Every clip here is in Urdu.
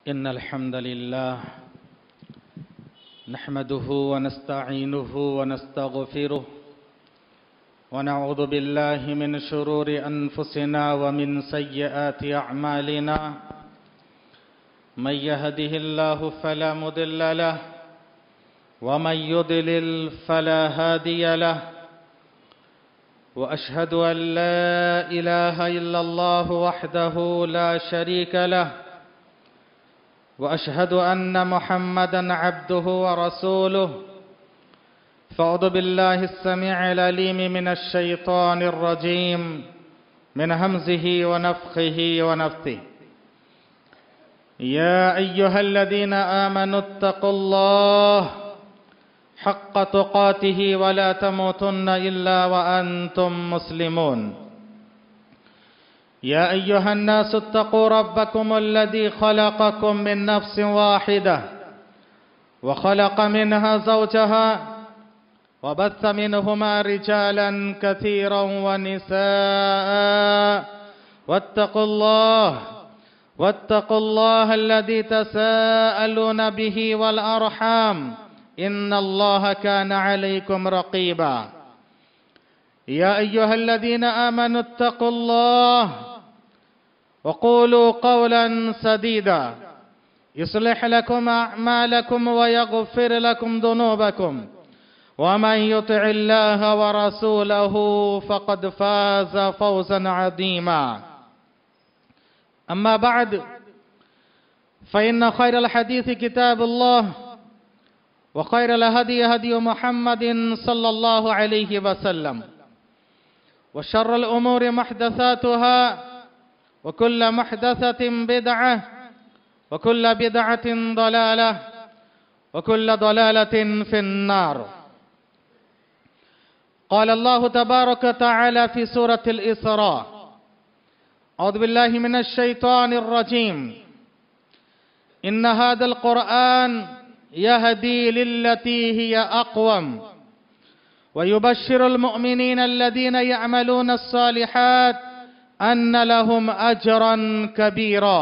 إن الحمد لله نحمده ونستعينه ونستغفره ونعوذ بالله من شرور أنفسنا ومن سيئات أعمالنا من يهده الله فلا مضل له ومن يضلل فلا هادي له وأشهد أن لا إله إلا الله وحده لا شريك له وأشهد أن محمدًا عبده ورسوله فأعوذ بالله السميع العليم من الشيطان الرجيم من همزه ونفخه ونفثه يا أيها الذين آمنوا اتقوا الله حق تقاته ولا تموتن إلا وأنتم مسلمون يا أيها الناس اتقوا ربكم الذي خلقكم من نفس واحدة وخلق منها زوجها وبث منهما رجالا كثيرا ونساء واتقوا الله الذي تساءلون به والأرحام إن الله كان عليكم رقيبا يا أيها الذين آمنوا اتقوا الله وقولوا قولا سديدا يصلح لكم أعمالكم ويغفر لكم ذنوبكم ومن يطع الله ورسوله فقد فاز فوزا عظيما أما بعد فإن خير الحديث كتاب الله وخير الهدي هدي محمد صلى الله عليه وسلم وشر الأمور محدثاتها وكل محدثة بدعة وكل بدعة ضلالة وكل ضلالة في النار. قال الله تبارك وتعالى في سورة الإسراء أعوذ بالله من الشيطان الرجيم إن هذا القرآن يهدي للتي هي أقوم ويبشر المؤمنين الذين يعملون الصالحات أن لهم أجرا كبيرا.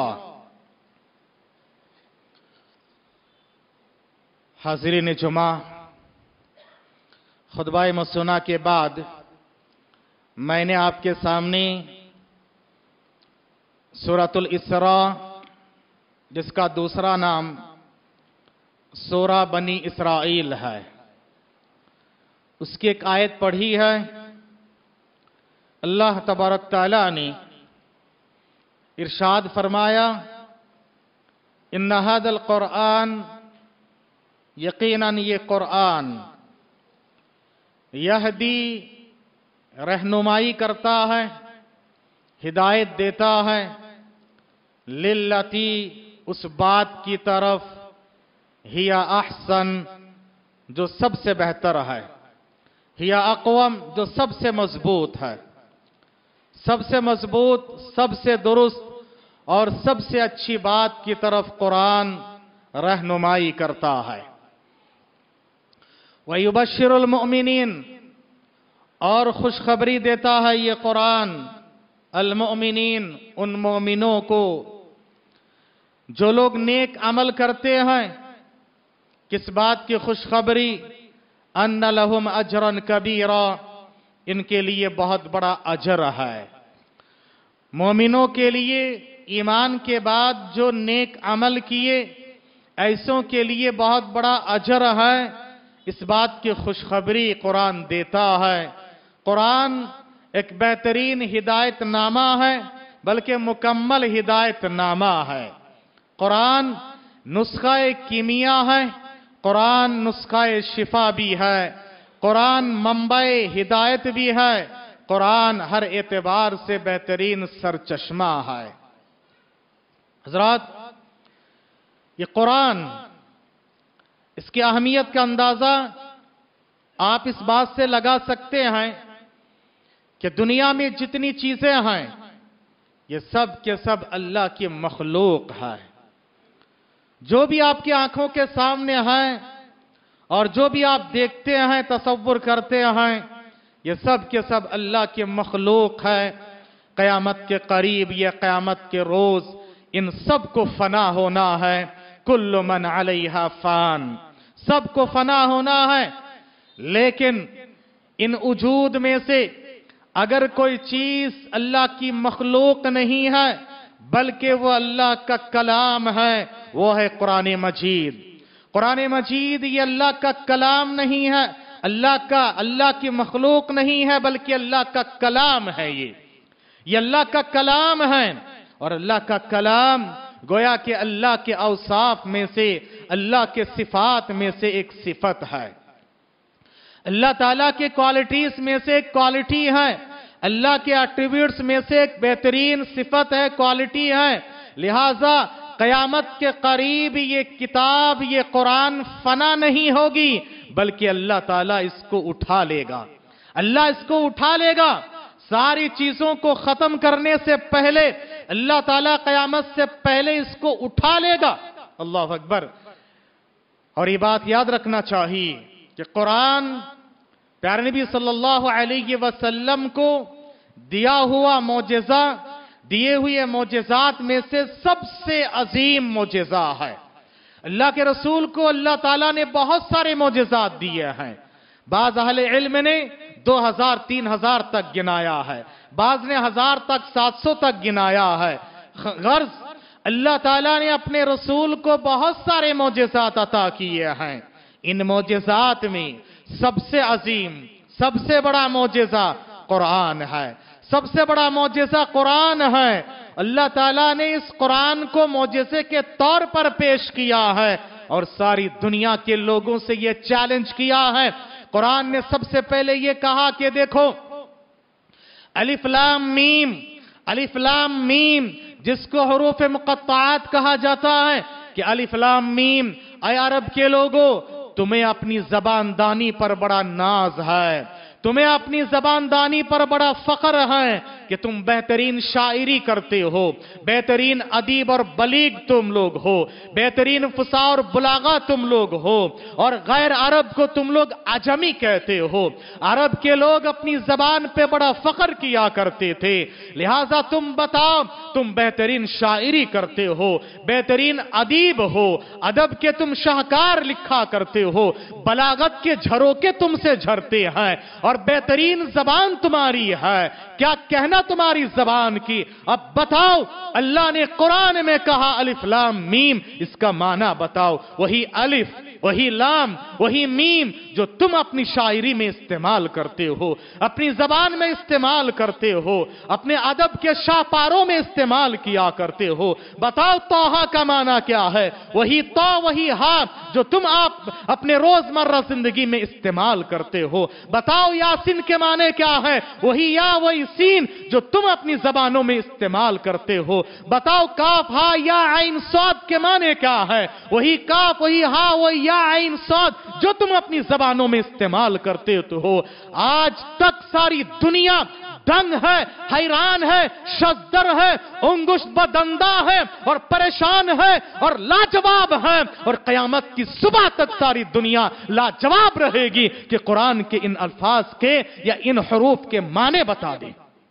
حاضرین جمعہ، خطبہ مسنہ کے بعد میں نے آپ کے سامنے سورۃ الاسراء، جس کا دوسرا نام سورہ بنی اسرائیل ہے، اس کی ایک آیت پڑھی ہے. اللہ تبارک تعالیٰ نے ارشاد فرمایا ان ھذا القرآن، یقیناً یہ قرآن، یہدی رہنمائی کرتا ہے، ہدایت دیتا ہے، للتی اس بات کی طرف، ہی احسن جو سب سے بہتر ہے، ہی اقوم جو سب سے مضبوط ہے، سب سے مضبوط، سب سے درست اور سب سے اچھی بات کی طرف قرآن رہنمائی کرتا ہے. وَيُبَشِّرُ الْمُؤْمِنِينَ، اور خوشخبری دیتا ہے یہ قرآن المؤمنین، ان مومنوں کو جو لوگ نیک عمل کرتے ہیں. کس بات کی خوشخبری؟ ان لہم اجرا کبیرا، ان کے لیے بہت بڑا اجر ہے. مومنوں کے لیے ایمان کے بعد جو نیک عمل کیے، ایسوں کے لیے بہت بڑا اجر ہے. اس بات کی خوشخبری قرآن دیتا ہے. قرآن ایک بہترین ہدایت نامہ ہے، بلکہ مکمل ہدایت نامہ ہے. قرآن نسخہ کیمیا ہے، قرآن نسخہ شفا بھی ہے، قرآن منبع ہدایت بھی ہے، قرآن ہر اعتبار سے بہترین سرچشمہ ہے. حضرات، یہ قرآن، اس کی اہمیت کا اندازہ آپ اس بات سے لگا سکتے ہیں کہ دنیا میں جتنی چیزیں ہیں یہ سب کے سب اللہ کی مخلوق ہے. جو بھی آپ کی آنکھوں کے سامنے ہیں اور جو بھی آپ دیکھتے ہیں، تصور کرتے ہیں، یہ سب کے سب اللہ کی مخلوق ہے. قیامت کے قریب، یہ قیامت کے روز इन सबको फना होना है, कुल्लु मन अलैहा फान, सबको फना होना है। लेकिन इन वजूद में से अगर कोई चीज अल्लाह की मखलूक नहीं है बल्कि वो अल्लाह का कलाम है, वो है कुरान मजीद। कुरान मजीद ये अल्लाह का कलाम नहीं है, अल्लाह की मखलूक नहीं है बल्कि अल्लाह का कलाम है। ये अल्लाह का कलाम है और अल्लाह का कलाम गोया कि अल्लाह के औसाफ में से, अल्लाह के सिफात में से एक सिफत है, अल्लाह ताला के क्वालिटीज में से एक क्वालिटी है, अल्लाह के एट्रीब्यूट्स में से एक बेहतरीन सिफत है, क्वालिटी है। लिहाजा कयामत के करीब ये किताब, ये कुरान फना नहीं होगी बल्कि अल्लाह ताला इसको उठा लेगा, अल्लाह इसको उठा लेगा। सारी चीजों को खत्म करने से पहले अल्लाह ताला कयामत से पहले इसको उठा लेगा। अल्लाह अकबर। और ये बात याद रखना चाहिए कि कुरान प्यारे नबी सल्लल्लाहु अलैहि वसल्लम को दिया हुआ मौजज़ा, दिए हुए मौजज़ात में से सबसे अजीम मौजज़ा है। अल्लाह के रसूल को अल्लाह ताला ने बहुत सारे मौजज़ात दिए हैं। बाज़ अहले इल्म ने 2000-3000 तक गिनाया है, बाज़ ने 1000 तक 700 तक गिनाया है। गर्ज अल्लाह ताला ने अपने रसूल को बहुत सारे मौजज़ात अता किए हैं। इन मौजज़ात में सबसे अजीम, सबसे बड़ा मौजज़ा कुरान है, सबसे बड़ा मौजज़ा कुरान है। अल्लाह ताला ने इस कुरान को मौजज़े के तौर पर पेश किया है और सारी दुनिया के लोगों से यह चैलेंज किया है। कुरान ने सबसे पहले यह कहा कि देखो अलिफ लाम मीम, अलिफ लाम मीम जिसको हुरूफ मुक़त्तआत कहा जाता है कि अलिफ लाम मीम, ऐ अरब के लोगों तुम्हें अपनी ज़बानदानी पर बड़ा नाज है, तुम्हें अपनी ज़बानदानी पर बड़ा फख्र है कि तुम बेहतरीन शायरी करते हो, बेहतरीन अदीब और बलीग तुम लोग हो, बेहतरीन फुसा और बुलागा तुम लोग हो और गैर अरब को तुम लोग अजमी कहते हो। अरब के लोग अपनी ज़बान पे बड़ा फख्र किया करते थे, लिहाजा तुम बताओ तुम बेहतरीन शायरी करते हो, बेहतरीन अदीब हो, अदब के तुम शाहकार लिखा करते हो, बलागत के झरोके तुमसे झरते हैं और बेहतरीन ज़बान तुम्हारी है, क्या कहना तुम्हारी ज़बान की। अब बताओ अल्लाह ने कुरान में कहा अलिफ लाम मीम, इसका माना बताओ। वही अलिफ, वही लाम, वही मीम जो तुम अपनी शायरी में इस्तेमाल करते हो, अपनी ज़बान में इस्तेमाल करते हो, अपने अदब के शाहपारों में इस्तेमाल किया करते हो। बताओ तौहा का माना क्या है। वही तो, वही हा जो तुम आप अपने रोजमर्रा जिंदगी में इस्तेमाल करते हो। बताओ यासीन के माने क्या है। वही या, वही सीन जो तुम अपनी जबानों में इस्तेमाल करते हो। बताओ काफ हा या आइन सौद के माने क्या है। वही काफ, वही हा, वही या आइन सौद जो तुम अपनी जबानों में इस्तेमाल करते हो। आज तक सारी दुनिया दंग है, हैरान है, शज्जर है, अंगुष्ठ बदंदा है और परेशान है और लाजवाब है और कयामत की सुबह तक सारी दुनिया लाजवाब रहेगी कि कुरान के इन अल्फाज के या इन हुरूफ के माने बता दे।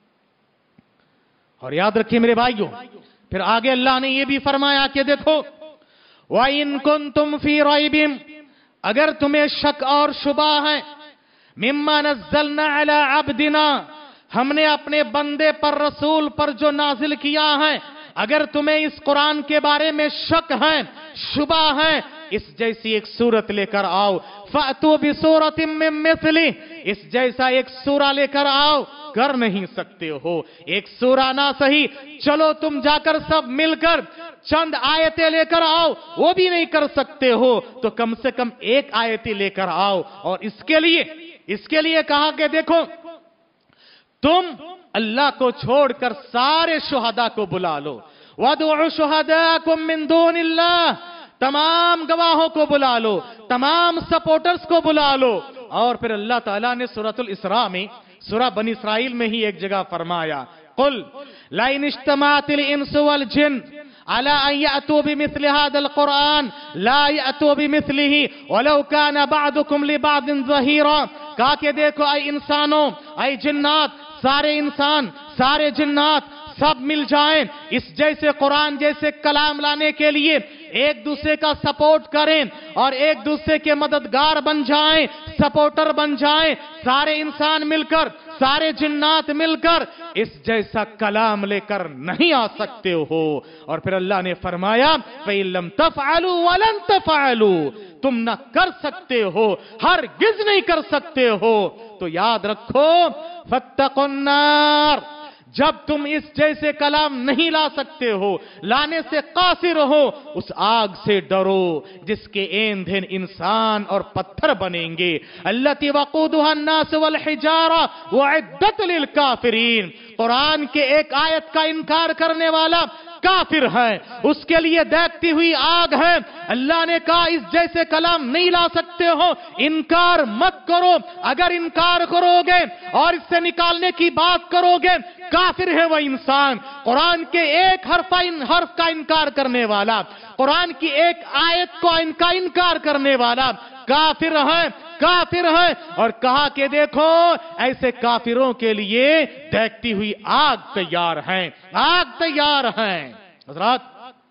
और याद रखिए मेरे भाइयों, फिर आगे अल्लाह ने यह भी फरमाया कि देखो व इन कुंतुम फी रैबिम, अगर तुम्हें शक और शुबा है, मिम्मा नज़्ज़लना अला अब्दिना, हमने अपने बंदे पर रसूल पर जो नाजिल किया है, अगर तुम्हें इस कुरान के बारे में शक है, शुबा है, इस जैसी एक सूरत लेकर आओ। फ़अतू बिसूरतिम मिन मिस्लिही, इस जैसा एक सूरा लेकर आओ। कर नहीं सकते हो, एक सूरा ना सही, चलो तुम जाकर सब मिलकर चंद आयतें लेकर आओ, वो भी नहीं कर सकते हो तो कम से कम एक आयतें लेकर आओ। और इसके लिए कहा कि देखो तुम अल्लाह को छोड़कर सारे शुहदा को बुला लो। वदउ शुहदाकुम मिन दूनिल्लाह, तमाम गवाहों को बुला लो, तमाम सपोर्टर्स को बुला लो। और फिर अल्लाह ताला ने सूरतुल इसरा में, सूरा बनी इसराइल में ही एक जगह फरमाया, कुल लाइन इज्तमाअतिल इंसु वल जिन अला अन यअतू बिमिस्लि हादल कुरान ला यअतू बिमिस्लिही वलौ कान बअदुकुम लिबअदिन ज़हीरा। कहा कि देखो ऐ इंसानों, ऐ जिन्नात, सारे इंसान, सारे जिन्नात, सब मिल जाएं, इस जैसे कुरान जैसे कलाम लाने के लिए एक दूसरे का सपोर्ट करें और एक दूसरे के मददगार बन जाएं, सपोर्टर बन जाएं, सारे इंसान मिलकर, सारे जिन्नात मिलकर इस जैसा कलाम लेकर नहीं आ सकते हो। और फिर अल्लाह ने फरमाया फ़इल्लम तफ़अलू वलन तफ़अलू, तुम न कर सकते हो, हरगिज़ नहीं कर सकते हो, तो याद रखो फत्तकुन्नार, जब तुम इस जैसे कलाम नहीं ला सकते हो, लाने से कासिर हो, उस आग से डरो जिसके ईंधन इंसान और पत्थर बनेंगे। अल्लती वक़ूदुहा अन्नास वल हिजारा वअद्दत लिल काफिरीन। कुरान के एक आयत का इनकार करने वाला काफिर है, उसके लिए देखती हुई आग है। अल्लाह ने कहा इस जैसे कलाम नहीं ला सकते हो, इनकार मत करो। अगर इनकार करोगे और इससे निकालने की बात करोगे, काफिर है वह इंसान। कुरान के एक हर्फ का इनकार करने वाला, कुरान की एक आयत को इनका इनकार करने वाला काफिर है, काफिर है। और कहा कि देखो ऐसे काफिरों के लिए देखती हुई आग तैयार है, आग तैयार है। हज़रात,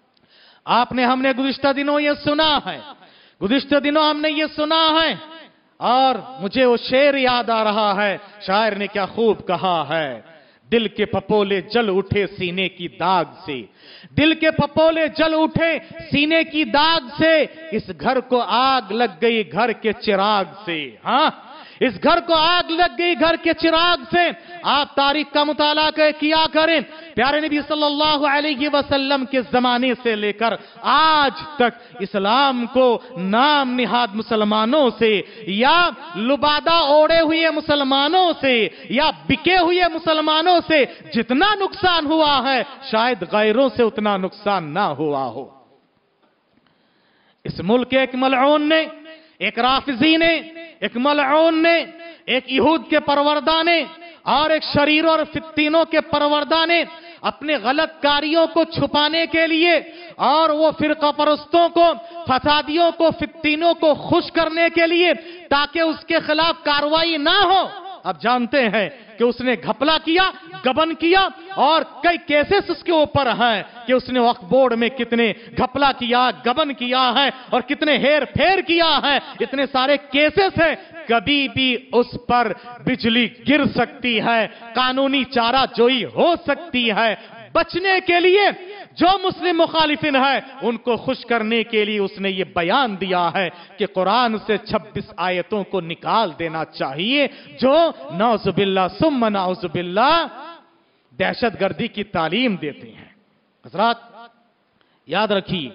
आपने हमने गुज़िश्ता दिनों ये सुना है, गुज़िश्ता दिनों हमने ये सुना है, और मुझे वो शेर याद आ रहा है, शायर ने क्या खूब कहा है, दिल के फपोले जल उठे सीने की दाग से, दिल के फपोले जल उठे सीने की दाग से, इस घर को आग लग गई घर के चिराग से। हाँ, इस घर को आग लग गई घर के चिराग से। आप तारीख का मुताला किया करें, प्यारे नबी सल्लल्लाहु अलैहि वसल्लम के जमाने से लेकर आज तक इस्लाम को नाम निहाद मुसलमानों से या लुबादा ओढ़े हुए मुसलमानों से या बिके हुए मुसलमानों से जितना नुकसान हुआ है, शायद गैरों से उतना नुकसान ना हुआ हो। इस मुल्क के एक मलऊन ने, एक राफिजी ने, एक मलऊन ने, एक यहूद के परवरदा ने और एक शरीरों और फित्तीनों के परवरदा ने अपने गलत कार्यों को छुपाने के लिए और वो फिरका परस्तों को, फसादियों को, फित्तीनों को खुश करने के लिए, ताकि उसके खिलाफ कार्रवाई ना हो। अब जानते हैं कि उसने घपला किया, गबन किया, और कई केसेस उसके ऊपर हैं कि उसने वक्फ बोर्ड में कितने घपला किया, गबन किया है और कितने हेर फेर किया है, इतने सारे केसेस हैं। कभी भी उस पर बिजली गिर सकती है, कानूनी चाराजोई हो सकती है। बचने के लिए जो मुस्लिम मुखालिफिन है उनको खुश करने के लिए उसने ये बयान दिया है कि कुरान से 26 आयतों को निकाल देना चाहिए जो नाउज़ुबिल्लाह सुम्मा नाउज़ुबिल्लाह दहशतगर्दी की तालीम देते हैं। हज़रात, याद रखिए,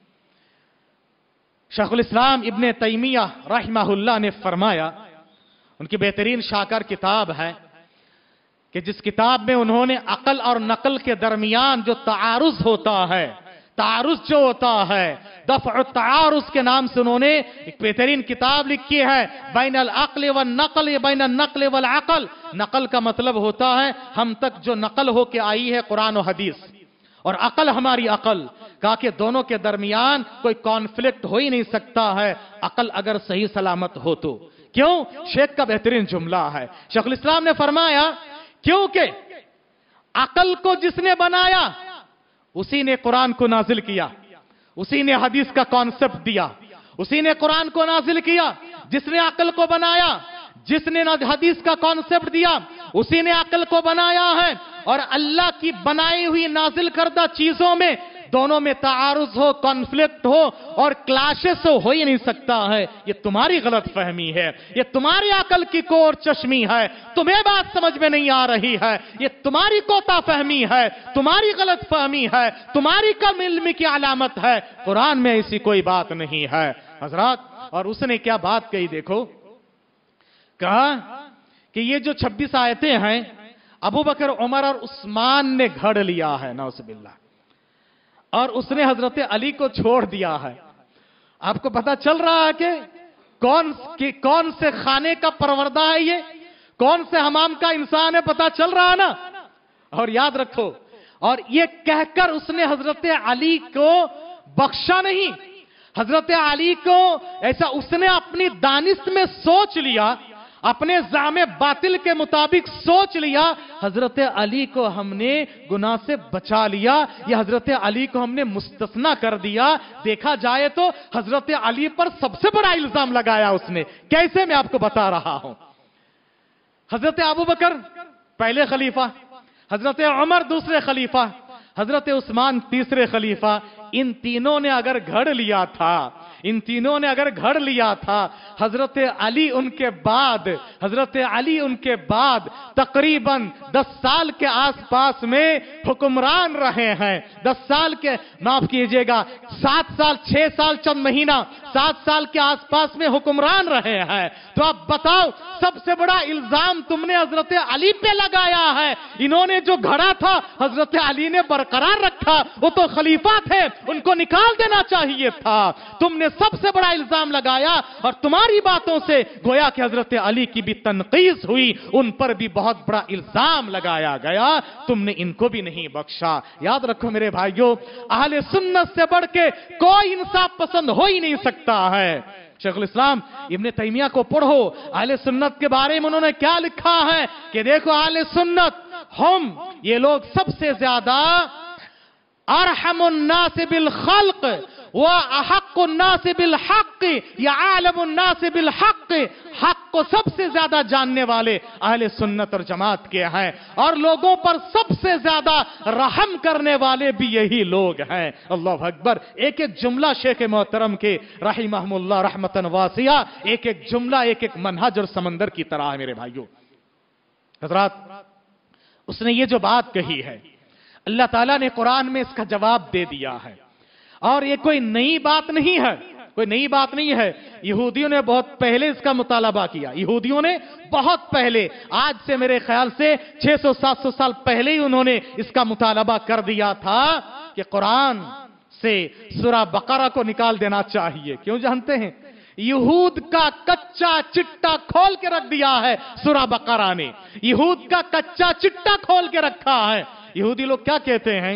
शेखुल इस्लाम इब्ने तैमिया रहमहुल्लाह ने फरमाया, उनकी बेहतरीन शाकर किताब है कि जिस किताब में उन्होंने अकल और नकल के दरमियान जो तारुज़ होता है, तारुज़ जो होता है, दफ़अ तारुज़ के नाम से उन्होंने एक बेहतरीन किताब लिखी है, बैनल अक़ल व नक़ल, बैनल नक़ल वल अक़ल। नक़ल का मतलब होता है हम तक जो नक़ल होके आई है कुरान और हदीस, और अकल हमारी अकल, कहा कि दोनों के दरमियान कोई कॉन्फ्लिक्ट हो ही नहीं सकता है अकल अगर सही सलामत हो तो। क्यों? शेख का बेहतरीन जुमला है, शेखुल इस्लाम ने फरमाया क्योंकि अकल को जिसने बनाया उसी ने कुरान को नाजिल किया, उसी ने हदीस का कॉन्सेप्ट दिया, उसी ने कुरान को नाजिल किया। जिसने अकल को बनाया, जिसने हदीस का कॉन्सेप्ट दिया, उसी ने अकल को बनाया है। और अल्लाह की बनाई हुई नाजिल करदा चीजों में दोनों में तारुज़ हो, कॉन्फ्लिक्ट हो और क्लैशेस हो ही नहीं सकता है। ये तुम्हारी गलत फहमी है, ये तुम्हारी अकल की कोर चश्मी है, तुम्हें बात समझ में नहीं आ रही है, ये तुम्हारी कोता फहमी है, तुम्हारी गलत फहमी है, तुम्हारी कम इल्म की अलामत है। कुरान में ऐसी कोई बात नहीं है। हजरात, और उसने क्या बात कही देखो, कहा कि ये जो 26 आयतें हैं अबू बकर, उमर और उस्मान ने घड़ लिया है नाउज़ुबिल्लाह, और उसने हजरत अली को छोड़ दिया है। आपको पता चल रहा है कि कौन से खाने का परवरदा है ये, कौन से हमाम का इंसान है, पता चल रहा है ना। और याद रखो, और ये कहकर उसने हजरत अली को बख्शा नहीं, हजरत अली को ऐसा उसने अपनी दानिश में सोच लिया अपने जामे बातिल के मुताबिक सोच लिया, हजरत अली को हमने गुनाह से बचा लिया, या हजरत अली को हमने मुस्तस्ना कर दिया। देखा जाए तो हजरत अली पर सबसे बड़ा इल्जाम लगाया उसने। कैसे, मैं आपको बता रहा हूं। हजरत अबू बकर पहले खलीफा, हजरत उमर दूसरे खलीफा, हजरत उस्मान तीसरे खलीफा। इन तीनों ने अगर घड़ लिया था, इन तीनों ने अगर घड़ लिया था, हजरत अली उनके बाद, हजरत अली उनके बाद तकरीबन 10 साल के आसपास में हुक्मरान रहे हैं। 10 साल के, माफ कीजिएगा, 7 साल 6 साल चंद महीना 7 साल के आसपास में हुक्मरान रहे हैं। तो आप बताओ, सबसे बड़ा इल्जाम तुमने हजरत अली पे लगाया है। इन्होंने जो घड़ा था हजरत अली ने बरकरार रखा, वो तो खलीफा थे, उनको निकाल देना चाहिए था। तुमने सबसे बड़ा इल्जाम लगाया और तुम्हारी बातों से गोया कि हजरत अली की भी तनकीस हुई, उन पर भी बहुत बड़ा इल्जाम लगाया गया। तुमने इनको भी नहीं बख्शा। याद रखो मेरे भाइयों, अहले सुन्नत से बढ़ के कोई इंसाफ पसंद हो ही नहीं सकता है। शेखुल इस्लाम इब्ने तैमिया को पढ़ो, अहले सुन्नत के बारे में उन्होंने क्या लिखा है कि देखो, अहले सुन्नत हम, ये लोग सबसे ज्यादा अरहमुन्नास बिल खल्क व अहक्कुन्नास बिल हक़ या आलमुन्नास बिल हक़, हक़ को सबसे ज्यादा जानने वाले अहले सुन्नत और जमात के हैं, और लोगों पर सबसे ज्यादा रहम करने वाले भी यही लोग हैं। अल्लाह अकबर। एक एक जुमला शेख मोहतरम के रहिमहुल्लाह रहमतन वासिया, एक एक जुमला एक एक मनहज और समंदर की तरह है मेरे भाइयों। हजरात, उसने ये जो बात कही है, अल्लाह ताला ने कुरान में इसका जवाब दे दिया है, और ये कोई नई बात नहीं है, कोई नई बात नहीं है। यहूदियों ने बहुत पहले इसका मुतालबा किया, यहूदियों ने बहुत पहले, आज से मेरे ख्याल से 600-700 साल पहले ही उन्होंने इसका मुतालबा कर दिया था कि कुरान से सूरा बकरा को निकाल देना चाहिए। क्यों जानते हैं? यहूद का कच्चा चिट्टा खोल के रख दिया है सूरा बकरा ने, यहूद का कच्चा चिट्टा खोल के रखा है। यहूदी लोग क्या कहते हैं?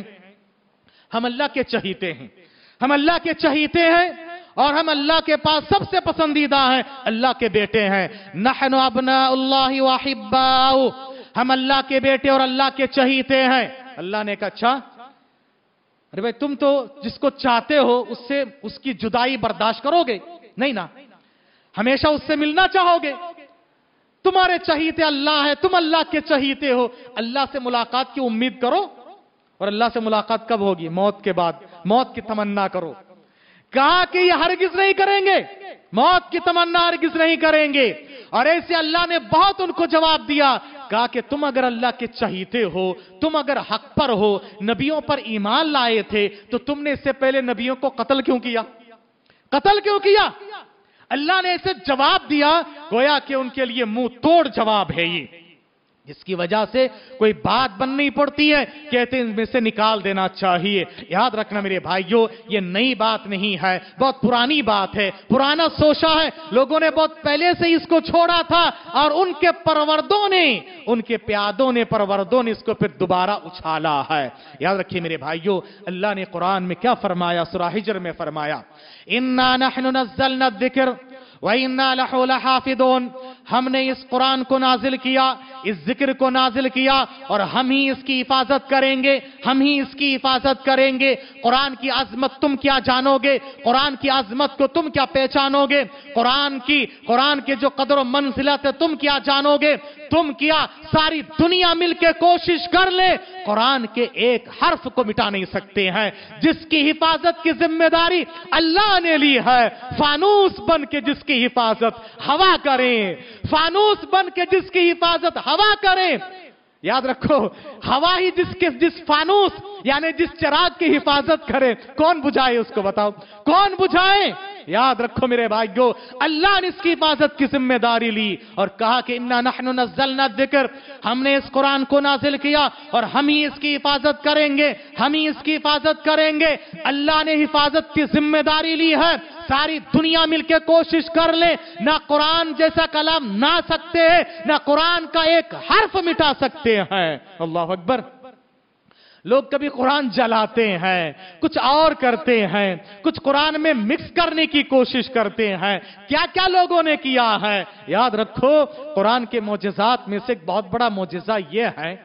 हम अल्लाह के चहीते हैं, हम अल्लाह के चहीते हैं, और हम अल्लाह के पास सबसे पसंदीदा हैं, अल्लाह के बेटे हैं। नहनु अब्नाउल्लाहि व अहिब्बाउ, हम अल्लाह के बेटे और अल्लाह के चहीते हैं। अल्लाह ने कहा, अच्छा, अरे भाई तुम तो जिसको चाहते हो उससे उसकी जुदाई बर्दाश्त करोगे? नहीं ना, हमेशा उससे मिलना चाहोगे। तुम्हारे चहीते अल्लाह है, तुम अल्लाह के चहीते हो, अल्लाह से मुलाकात की उम्मीद करो। और अल्लाह से मुलाकात कब होगी? मौत के बाद। मौत की तमन्ना करो। कहा कि ये हरगिज नहीं करेंगे, मौत की तमन्ना हरगिज नहीं करेंगे। और ऐसे अल्लाह ने बहुत उनको जवाब दिया, कहा कि तुम अगर अल्लाह के चहीते हो, तुम अगर हक पर हो, नबियों पर ईमान लाए थे, तो तुमने इससे पहले नबियों को कत्ल क्यों किया? कत्ल क्यों किया? अल्लाह ने ऐसे जवाब दिया, गोया कि उनके लिए मुंह तोड़ जवाब है ये, जिसकी वजह से कोई बात बननी पड़ती है, कहते हैं इनमें से निकाल देना चाहिए। याद रखना मेरे भाइयों, ये नई बात नहीं है, बहुत पुरानी बात है, पुराना सोचा है, लोगों ने बहुत पहले से इसको छोड़ा था, और उनके परवरदों ने, उनके प्यादों ने, परवरदों ने इसको फिर दोबारा उछाला है। याद रखिए मेरे भाइयों, अल्लाह ने कुरान में क्या फरमाया? सूरा हिज्र में फरमाया, इन्ना नहनु नज़्ज़लना ज़िक्र व इन्ना लहु लहाफ़िज़ून, हमने इस कुरान को नाजिल किया, इस जिक्र को नाजिल किया, और हम ही इसकी हिफाजत करेंगे, हम ही इसकी हिफाजत करेंगे। कुरान की अजमत तुम क्या जानोगे? कुरान की अजमत को तुम क्या पहचानोगे? कुरान के जो कदर और मंजिलत है तुम क्या जानोगे? तुम क्या सारी दुनिया मिलकर कोशिश कर ले, कुरान के एक हर्फ को मिटा नहीं सकते हैं। जिसकी हिफाजत की जिम्मेदारी अल्लाह ने ली है, फानूस बन के जिसकी हिफाजत हवा करें, फानूस बन के जिसकी हिफाजत हवा करें। याद रखो, हवा ही जिस फानूस यानी जिस चिराग की हिफाजत करे, कौन बुझाए उसको? बताओ, कौन बुझाए? याद रखो मेरे भाइयों, अल्लाह ने इसकी हिफाजत की जिम्मेदारी ली और कहा कि इन्ना नहनु नज़्ज़लना ज़िक्र, हमने इस कुरान को नाजिल किया और हम ही इसकी हिफाजत करेंगे, हम ही इसकी हिफाजत करेंगे। अल्लाह ने हिफाजत की जिम्मेदारी ली है। सारी दुनिया मिलकर कोशिश कर ले, ना कुरान जैसा कलाम ना सकते हैं, ना कुरान का एक हर्फ मिटा सकते हैं। अल्लाह अकबर। لوگ کبھی قرآن جلاتے ہیں، کچھ اور کرتے ہیں، کچھ قرآن میں مکس کرنے کی کوشش کرتے ہیں، کیا کیا لوگوں نے کیا ہے۔ یاد رکھو قرآن کے معجزات میں سے ایک بہت بڑا معجزہ یہ ہے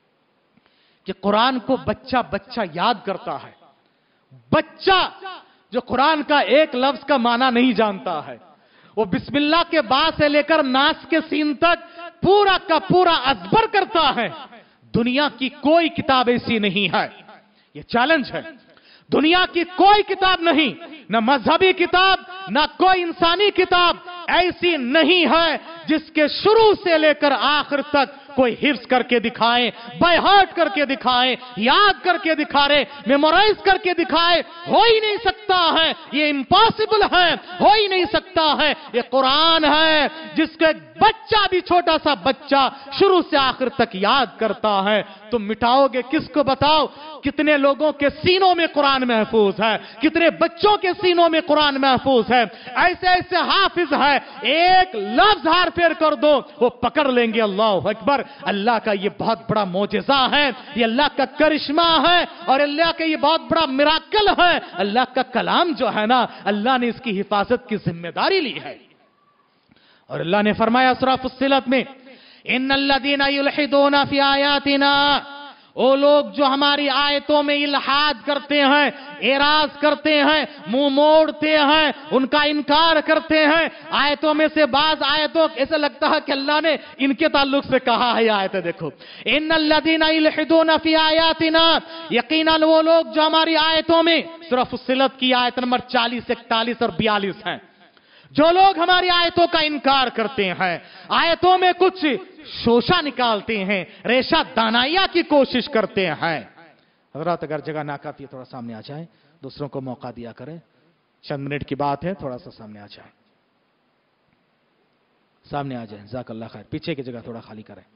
کہ قرآن کو بچہ بچہ یاد کرتا ہے۔ بچہ جو قرآن کا ایک لفظ کا معنی نہیں جانتا ہے، وہ بسم اللہ کے با سے لے کر ناس کے سین تک پورا کا پورا ازبر کرتا ہے۔ دنیا کی کوئی کتاب ایسی نہیں ہے، یہ چیلنج ہے، دنیا کی کوئی کتاب نہیں، نہ مذہبی کتاب نہ کوئی انسانی کتاب ایسی نہیں ہے جس کے شروع سے لے کر آخر تک کوئی حفظ کر کے دکھائے، بائی ہارٹ کر کے دکھائے، یاد کر کے دکھائے، میمورائز کر کے دکھائے، ہو ہی نہیں سکتا ہے، یہ امپاسبل ہے، ہو ہی نہیں سکتا ہے۔ یہ قرآن ہے جس کو ایک بچہ بھی، چھوٹا سا بچہ شروع سے آخر تک یاد کرتا ہے۔ تم مٹاؤ گے کس کو بتاؤ؟ کتنے لوگوں کے سینوں میں قرآن محفوظ ہے، کتنے بچوں کے سینوں میں قرآن محفوظ ہے، ایسے ایسے حافظ ہے، ایک لفظ ہار پھیر کر دو وہ پکڑ لیں گے۔ اللہ اکبر۔ اللہ کا یہ بہت بڑا معجزہ ہے، یہ اللہ کا کرشمہ ہے، اور اللہ کا یہ بہت بڑا میراکل ہے۔ اللہ کا کلام جو ہے نا، اللہ نے اس کی حفاظت کی ذمہ داری لی ہے، اور اللہ نے فرمایا سورہ فصلت میں، ان الذین یلحدون فی آیاتنا، وہ لوگ جو ہماری آیتوں میں الحاد کرتے ہیں، اعراض کرتے ہیں، منہ موڑتے ہیں، ان کا انکار کرتے ہیں۔ آیتوں میں سے بعض آیتوں ایسا لگتا ہے کہ اللہ نے ان کے تعلق سے کہا ہے۔ یہ آیتیں دیکھو، ان الذین یلحدون فی آیاتنا، یقیناً وہ لوگ جو ہماری آیتوں میں، سورہ فصلت کی آیت نمبر 40، 41 اور 42 ہیں، جو لوگ ہماری آیتوں کا انکار کرتے ہیں، آیتوں میں کچھ شوشہ نکالتے ہیں، ریشہ دانائیہ کی کوشش کرتے ہیں۔ حضرات اگر جگہ ناکافی ہے تھوڑا سامنے آ جائیں، دوسروں کو موقع دیا کریں، چند منٹ کی بات ہے، تھوڑا سا سامنے آ جائیں، سامنے آ جائیں، جزاک اللہ خیر، پیچھے کی جگہ تھوڑا خالی کریں۔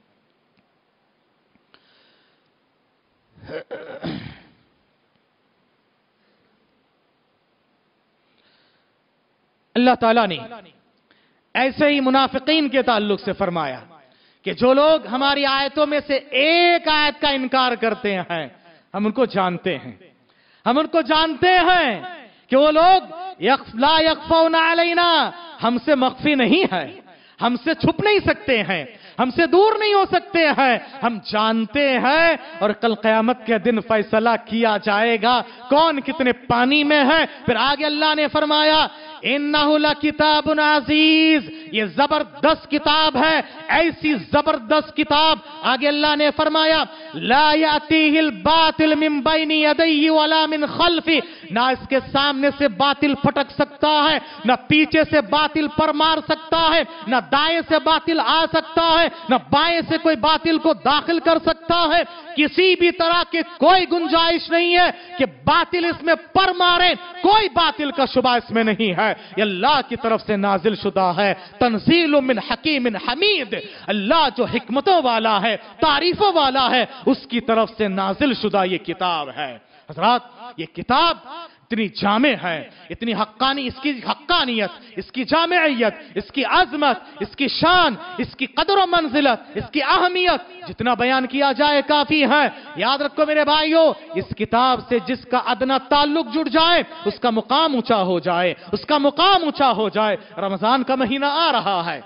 اللہ تعالیٰ نے ایسے ہی منافقین کے تعلق سے فرمایا کہ جو لوگ ہماری آیتوں میں سے ایک آیت کا انکار کرتے ہیں، ہم ان کو جانتے ہیں، ہم ان کو جانتے ہیں کہ وہ لوگ لا یخفون علینا، ہم سے مخفی نہیں ہے، ہم سے چھپ نہیں سکتے ہیں، ہم سے دور نہیں ہو سکتے ہیں، ہم جانتے ہیں، اور کل قیامت کے دن فیصلہ کیا جائے گا کون کتنے پانی میں ہے۔ پھر آگے اللہ نے فرمایا اِنَّهُ لَكِتَابٌ عَزِیز، یہ زبردست کتاب ہے، ایسی زبردست کتاب۔ آگے اللہ نے فرمایا لَا يَأْتِيهِ الْبَاطِلُ مِنْ بَيْنِ يَدَيْهِ وَلَا مِنْ خَلْفِهِ، نہ اس کے سامنے سے باطل پھٹک سکتا ہے، نہ پیچھے سے باطل پر مار سکتا ہے، نہ دائیں سے باطل آ سکتا ہے، نہ بائیں سے کوئی باطل کو داخل کر سکتا ہے۔ کسی بھی طرح کی کوئی گنجائش نہیں ہے کہ باطل اس میں پر مارے، کوئی باطل کا شبہ اس میں نہیں ہے۔ یہ اللہ کی طرف سے نازل شدہ ہے، تنزیل من حکیم حمید، اللہ جو حکمتوں والا ہے، تعریفوں والا ہے، اس کی طرف سے نازل شدہ یہ کتاب ہے۔ حضرات یہ کتاب اتنی جامع ہے، اتنی حقانی، اس کی حقانیت، اس کی جامعیت، اس کی عظمت، اس کی شان، اس کی قدر و منزلت، اس کی اہمیت، جتنا بیان کیا جائے کافی ہے۔ یاد رکھو میرے بھائیو، اس کتاب سے جس کا ادنا تعلق جڑ جائے اس کا مقام اونچا ہو جائے، اس کا مقام اونچا ہو جائے۔ رمضان کا مہینہ آ رہا ہے،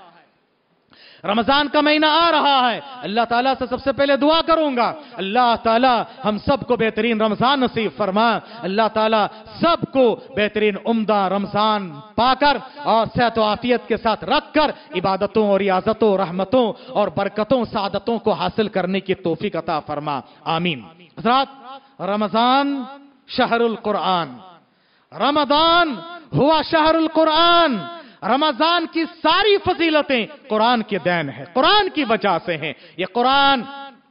رمضان کا مہینہ آ رہا ہے، اللہ تعالیٰ سے سب سے پہلے دعا کروں گا اللہ تعالیٰ ہم سب کو بہترین رمضان نصیب فرما، اللہ تعالیٰ سب کو بہترین عمدہ رمضان پا کر اور صحت و عافیت کے ساتھ رکھ کر عبادتوں اور ریاضتوں، رحمتوں اور برکتوں، سعادتوں کو حاصل کرنے کی توفیق عطا فرما، آمین۔ حضرات رمضان شہر القرآن، رمضان ہوا شہر القرآن، رمضان کی ساری فضیلتیں قرآن کے دین ہے، قرآن کی وجہ سے ہیں۔ یہ قرآن،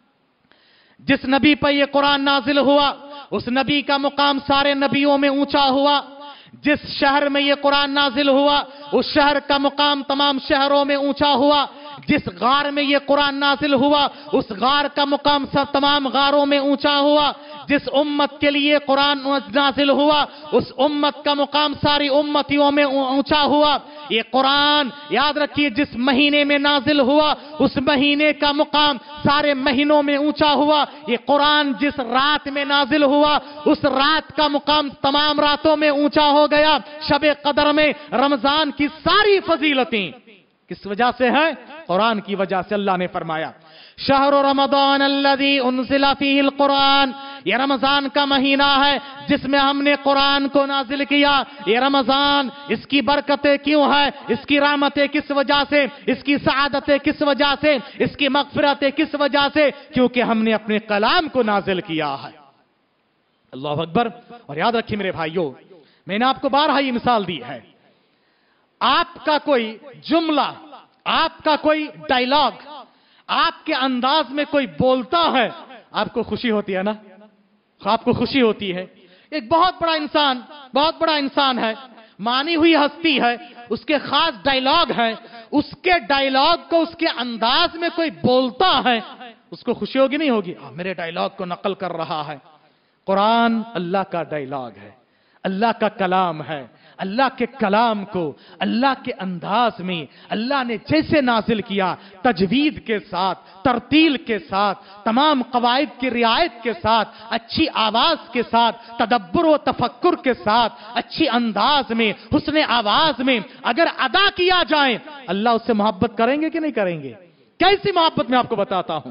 جس نبی پر یہ قرآن نازل ہوا اس نبی کا مقام سارے نبیوں میں اونچا ہوا، جس شہر میں یہ قرآن نازل ہوا اس شہر کا مقام تمام شہروں میں اونچا ہوا، جس غار میں یہ قرآن نازل ہوا اس غار کا مقام سب تمام غاروں میں اونچا ہوا، جس امت کے لیے قرآن نازل ہوا اس امت کا مقام ساری امتیوں میں اونچا ہوا۔ یہ قرآن یاد رکھیے جس مہینے میں نازل ہوا اس مہینے کا مقام سارے مہینوں میں اونچا ہوا۔ یہ قرآن جس رات میں نازل ہوا اس رات کا مقام تمام راتوں میں اونچا ہو گیا۔ شب قدر میں رمضان کی ساری فضیلتیں کس وجہ سے ہے؟ قرآن کی وجہ سے۔ اللہ نے فرمایا شہر رمضان الذی انزل فیہ القرآن، یہ رمضان کا مہینہ ہے جس میں ہم نے قرآن کو نازل کیا۔ یہ رمضان اس کی برکتیں کیوں ہے، اس کی رحمتیں کس وجہ سے، اس کی سعادتیں کس وجہ سے، اس کی مغفرتیں کس وجہ سے؟ کیونکہ ہم نے اپنے کلام کو نازل کیا ہے۔ اللہ اکبر۔ اور یاد رکھیے میرے بھائیوں، میں نے آپ کو بارہا یہ مثال دی ہے، آپ کا کوئی جملہ، آپ کا کوئی ڈائلاگ، آپ کے انداز میں کوئی بولتا ہے، آپ کو خوشی ہوتی ہے نا؟ آپ کو خوشی ہوتی ہے۔ ایک بہت بڑا انسان ہے، مانی ہوئی ہستی ہے، اس کے خاص ڈائلاگ ہے، اس کے ڈائلاگ کو اس کے انداز میں کوئی بولتا ہے، اس کو خوشی ہوگی نہیں ہوگی؟ میرے ڈائلاگ کو نقل کر رہا ہے۔ قرآن اللہ کا ڈائلاگ ہے، اللہ کا کلام ہے۔ اللہ کے کلام کو اللہ کے انداز میں اللہ نے جیسے نازل کیا، تجوید کے ساتھ، ترتیل کے ساتھ، تمام قواعد کی رعایت کے ساتھ، اچھی آواز کے ساتھ، تدبر و تفکر کے ساتھ، اچھی انداز میں، حسن آواز میں اگر ادا کیا جائے، اللہ اس سے محبت کریں گے کہ نہیں کریں گے؟ کیسی محبت میں آپ کو بتاتا ہوں۔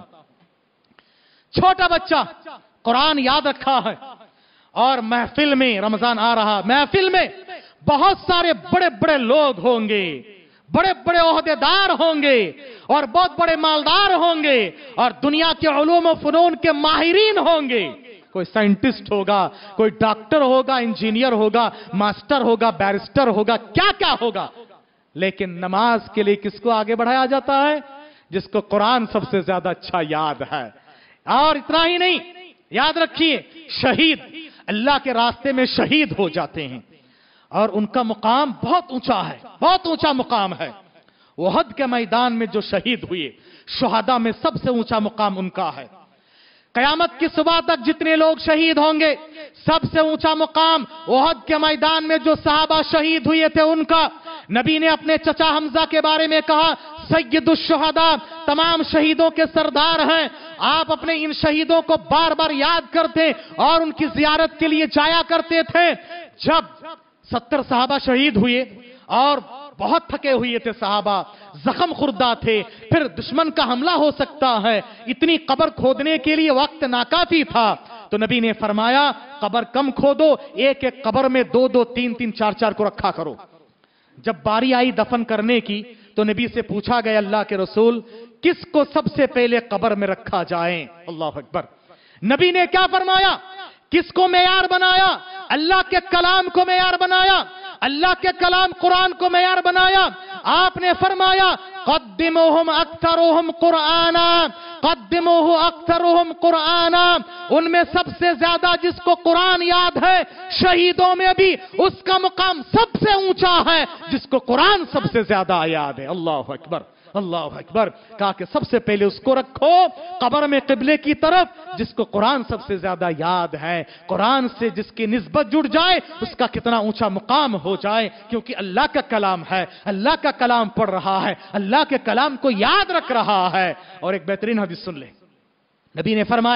چھوٹا بچہ قرآن یاد رکھا ہے اور محفل میں، رمضان آ رہا، محفل میں بہت سارے بڑے بڑے لوگ ہوں گے، بڑے بڑے عہدیدار ہوں گے اور بہت بڑے مالدار ہوں گے اور دنیا کے علوم و فنون کے ماہرین ہوں گے۔ کوئی سائنٹسٹ ہوگا، کوئی ڈاکٹر ہوگا، انجینئر ہوگا، ماسٹر ہوگا، بیرسٹر ہوگا، کیا کیا ہوگا۔ لیکن نماز کے لیے کس کو آگے بڑھایا جاتا ہے؟ جس کو قرآن سب سے زیادہ اچھا یاد ہے۔ اور اتنا ہی نہیں، یاد رکھیے شہید اللہ کے راستے میں شہید ہو جاتے ہیں اور ان کا مقام بہت اونچا ہے، بہت اونچا مقام ہے۔ احد کے میدان میں جو شہید ہوئے شہداء میں سب سے اونچا مقام ان کا ہے۔ قیامت کی صبح تک جتنے لوگ شہید ہوں گے سب سے اونچا مقام احد کے میدان میں جو صحابہ شہید ہوئے تھے ان کا۔ نبی نے اپنے چچا حمزہ کے بارے میں کہا سید الشہداء، تمام شہیدوں کے سردار ہیں۔ آپ اپنے ان شہیدوں کو بار بار یاد کرتے اور ان کی زیارت کے لیے جایا کرتے تھے۔ جب 70 صحابہ شہید ہوئے اور بہت تھکے ہوئے تھے صحابہ، زخم خوردہ تھے، پھر دشمن کا حملہ ہو سکتا ہے، اتنی قبر کھودنے کے لیے وقت ناکافی تھا، تو نبی نے فرمایا قبر کم کھودو، ایک ایک قبر میں 2 2 3 3 4 4 کو رکھا کرو۔ جب باری آئی دفن کرنے کی تو نبی سے پوچھا گیا اللہ کے رسول کس کو سب سے پہلے قبر میں رکھا جائے؟ اللہ اکبر۔ نبی نے کیا فرمایا؟ کس کو معیار بنایا؟ اللہ کے کلام کو معیار بنایا، اللہ کے کلام قرآن کو معیار بنایا۔ آپ نے فرمایا قدموہم اکثرہم قرآنا، قدموہ اکثرہم قرآنا، ان میں سب سے زیادہ جس کو قرآن یاد ہے شہیدوں میں بھی اس کا مقام سب سے اونچا ہے جس کو قرآن سب سے زیادہ یاد ہے۔ اللہ اکبر، اللہ اکبر۔ کہا کہ سب سے پہلے اس کو رکھو قبر میں قبلے کی طرف جس کو قرآن سب سے زیادہ یاد ہے۔ قرآن سے جس کی نسبت جڑ جائے اس کا کتنا اونچا مقام ہو جائے، کیونکہ اللہ کا کلام ہے، اللہ کا کلام پڑھ رہا ہے، اللہ کے کلام کو یاد رکھ رہا ہے۔ اور ایک بہترین حدیث سن لیں، نبی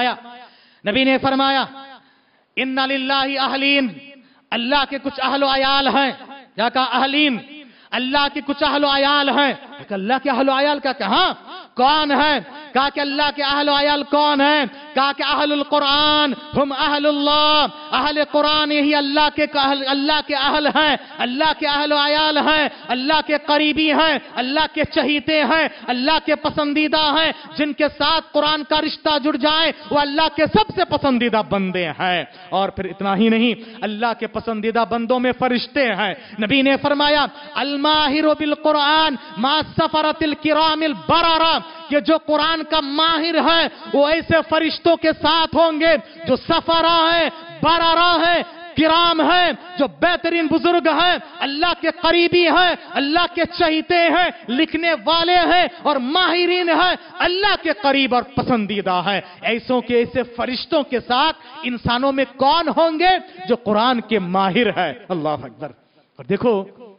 نے فرمایا ان للہ اہلین، اللہ کے کچھ اہل و عیال ہیں۔ کیا کہا؟ اہلین، اللہ کے کچھ اہل و عیال ہیں۔ اللہ کے اہل و عیال کا کہاں کون ہے؟ کہا کہ اللہ کے اہل و عیال کون ہیں؟ کہا کہ اہل القرآن ہم اہل اللہ، اہل قرآن یہی اللہ کے اہل ہیں، اللہ کے اہل و عیال ہیں، اللہ کے قریبی ہیں، اللہ کے چہیتے ہیں، اللہ کے پسندیدہ ہیں، جن کے ساتھ قرآن کا رشتہ جڑ جائے وہ اللہ کے سب سے پسندیدہ بندے ہیں۔ اور پھر اتنا ہی نہیں، اللہ کے پسندیدہ بندوں میں فرشتے ہیں۔ نبی نے فرمایا الماہر بالقرآن ما سفرت الکرام البررہ، کہ جو قرآن کا ماہر ہے وہ ایسے فرشتوں کے ساتھ ہوں گے جو سفرہ ہیں، بررہ ہیں، کرام ہیں، جو بہترین بزرگ ہیں، اللہ کے قریبی ہیں، اللہ کے چہیتے ہیں، لکھنے والے ہیں اور ماہرین ہیں، اللہ کے قریب اور پسندیدہ ہیں، ایسوں کے ایسے فرشتوں کے ساتھ انسانوں میں کون ہوں گے جو قرآن کے ماہر ہے؟ اللہ اکبر۔ اور دیکھو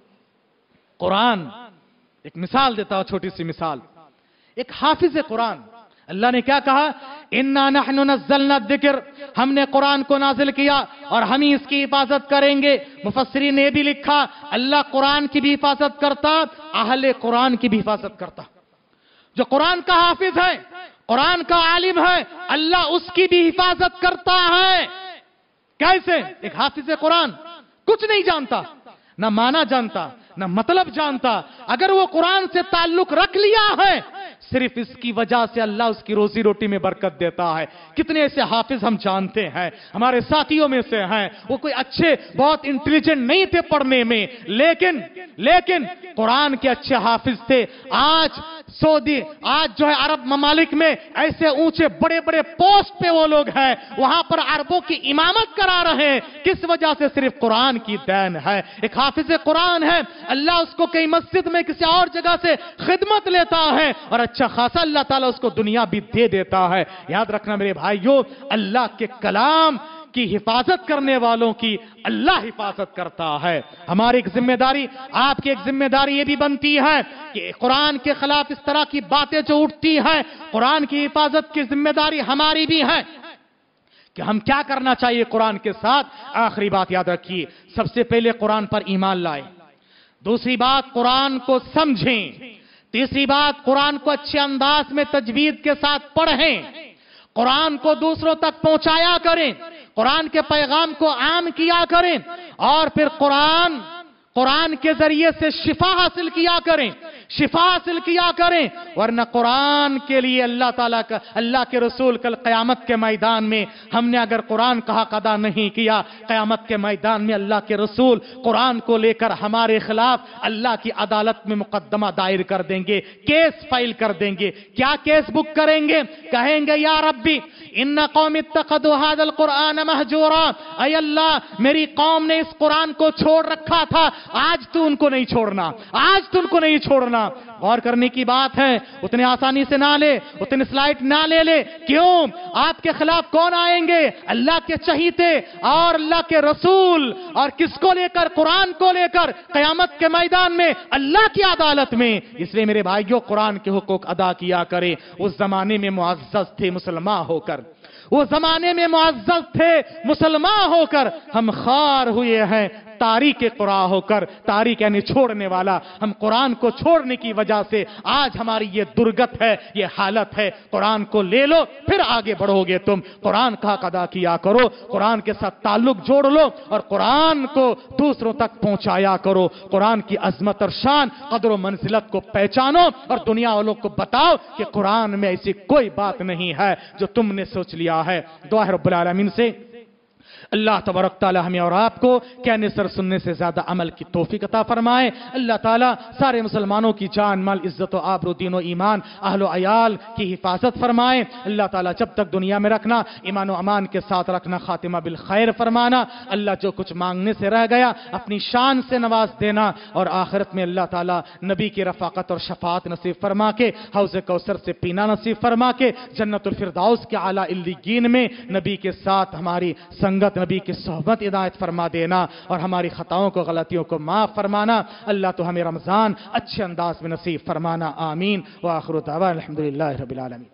قرآن، ایک مثال دیتا ہوں، چھوٹی سی مثال۔ ایک حافظ قرآن، اللہ نے کیا کہا؟ اِنَّا نَحْنُ نَزَّلْنَا الذِّكْرَ، ہم نے قرآن کو نازل کیا اور ہم ہی اس کی حفاظت کریں گے۔ مفسرین نے بھی لکھا اللہ قرآن کی بھی حفاظت کرتا، اہل قرآن کی بھی حفاظت کرتا۔ جو قرآن کا حافظ ہے، قرآن کا عالم ہے، اللہ اس کی بھی حفاظت کرتا ہے۔ کیسے؟ ایک حافظ قرآن کچھ نہیں جانتا، نہ معنی جانتا، نہ مطلب جانتا، اگر وہ قرآن سے تعلق رکھ لیا ہے، صرف اس کی وجہ سے اللہ اس کی روزی روٹی میں برکت دیتا ہے۔ کتنے ایسے حافظ ہم جانتے ہیں، ہمارے ساتھیوں میں سے ہیں، وہ کوئی اچھے، بہت انٹیلیجنٹ نہیں تھے پڑھنے میں، لیکن قرآن کے اچھے حافظ تھے۔ آج جو ہے عرب ممالک میں ایسے اونچے بڑے بڑے پوسٹ پہ وہ لوگ ہیں، وہاں پر عربوں کی امامت کرا رہے ہیں، کس وجہ سے؟ صرف قرآن کی دین ہے۔ ایک حافظ قرآن ہے، اللہ اس کو کئی مسجد میں کسی اور جگہ سے خدمت لیتا ہے اور اچھا خاصا اللہ تعالیٰ اس کو دنیا بھی دے دیتا ہے۔ یاد رکھنا میرے بھائیو، اللہ کے کلام کی حفاظت کرنے والوں کی اللہ حفاظت کرتا ہے۔ ہماری ایک ذمہ داری، آپ کی ایک ذمہ داری یہ بھی بنتی ہے کہ قرآن کے خلاف اس طرح کی باتیں جو اٹھتی ہیں، قرآن کی حفاظت کی ذمہ داری ہماری بھی ہے کہ ہم کیا کرنا چاہیے قرآن کے ساتھ۔ آخری بات یاد رکھیے، سب سے پہلے قرآن پر ایمان لائیں، دوسری بات قرآن کو سمجھیں، تیسری بات قرآن کو اچھے انداز میں تجوید کے ساتھ پڑھیں، قرآن کو دوسروں تک پہنچایا کریں، قرآن کے پیغام کو عام کیا کریں، اور پھر قرآن کے ذریعے سے شفا حاصل کیا کریں، ورنہ قرآن کے لیے اللہ کے رسول کل قیامت کے میدان میں ہم نے اگر قرآن کا حق ادا نہیں کیا، قیامت کے میدان میں اللہ کے رسول قرآن کو لے کر ہمارے خلاف اللہ کی عدالت میں مقدمہ دائر کر دیں گے، کیس فائل کر دیں گے۔ کیا کیس بک کریں گے؟ کہیں گے یا ربی ان قوم اتخذوا هذا القرآن مہجورا، اے اللہ میری قوم نے اس قرآن کو چھوڑ رکھا تھا، آج تو ان کو نہیں چھوڑنا۔ غور کرنے کی بات ہے، اتنے آسانی سے نہ لے، اتنے سلائٹ نہ لے۔ کیوں؟ آپ کے خلاف کون آئیں گے؟ اللہ کے چہیتے اور اللہ کے رسول، اور کس کو لے کر؟ قرآن کو لے کر قیامت کے میدان میں اللہ کی عدالت میں۔ اس لیے میرے بھائیوں قرآن کے حقوق ادا کیا کرے۔ اس زمانے میں معزز تھے مسلمان ہو کر، ہم خار ہوئے ہیں تاریک قرآن ہو کر، تاریک یعنی چھوڑنے والا، ہم قرآن کو چھوڑنے کی وجہ سے آج ہماری یہ درگت ہے، یہ حالت ہے۔ قرآن کو لے لو پھر آگے بڑھو گے تم، قرآن کا حق ادا کیا کرو، قرآن کے ساتھ تعلق جوڑ لو اور قرآن کو دوسروں تک پہنچایا کرو، قرآن کی عظمت اور شان، قدر و منزلت کو پہچانو اور دنیا والوں کو بتاؤ کہ قرآن میں ایسی کوئی بات نہیں ہے جو تم نے سوچ لیا ہے۔ دعا ہے رب العالمین سے اللہ تبارک تعالی ہمیں اور آپ کو کہنے سننے سے زیادہ عمل کی توفیق عطا فرمائے۔ اللہ تعالی سارے مسلمانوں کی جان مال عزت و آبرو دین و ایمان اہل و عیال کی حفاظت فرمائے۔ اللہ تعالی جب تک دنیا میں رکھنا ایمان و امان کے ساتھ رکھنا، خاتمہ بالخیر فرمانا۔ اللہ جو کچھ مانگنے سے رہ گیا اپنی شان سے نواز دینا، اور آخرت میں اللہ تعالی نبی کی رفاقت اور شفاعت نصیب فرما کے حوض کوثر سے پینا نصیب فرما کے جنت الفردوس کے اعلیٰ علیین میں نبی کے ساتھ ہماری سنگت، نبی کی صحبت عنایت فرما دینا، اور ہماری خطاؤں کو غلطیوں کو معاف فرمانا۔ اللہ تو ہمیں رمضان اچھے انداز میں نصیب فرمانا، آمین۔ وآخر دعوانا الحمدللہ رب العالمین۔